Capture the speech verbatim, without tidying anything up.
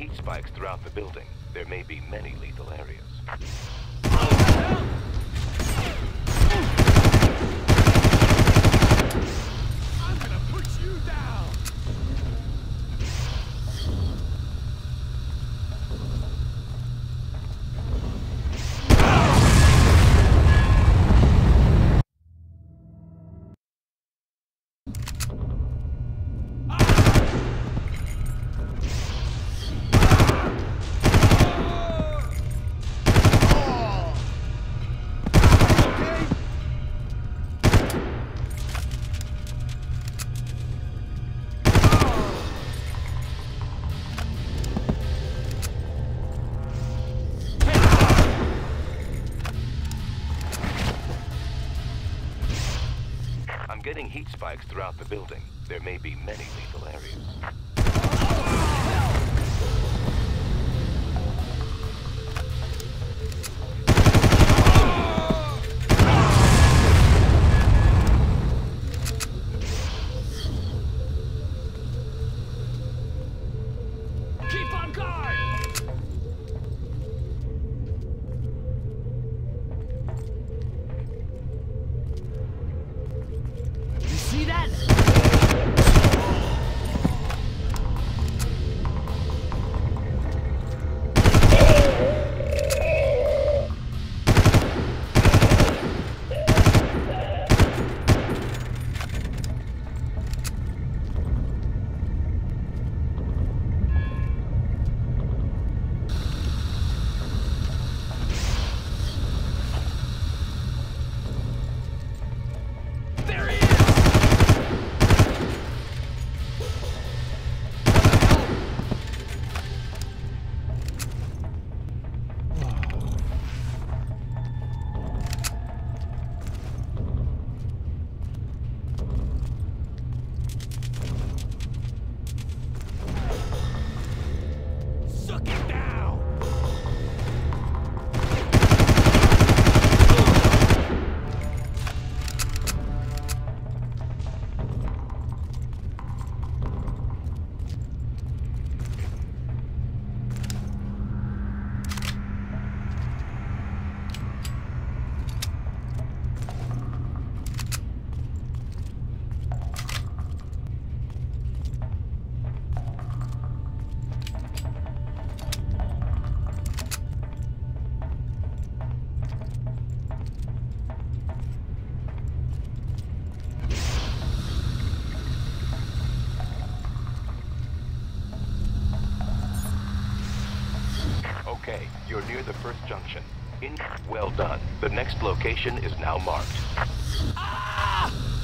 heat spikes throughout the building. There may be many lethal areas. I'm gonna put you down! I'm getting heat spikes throughout the building. There may be many lethal areas. Keep on guard! You see that? There he is! Suck it down! Okay, you're near the first junction. In well done. The next location is now marked. Ah!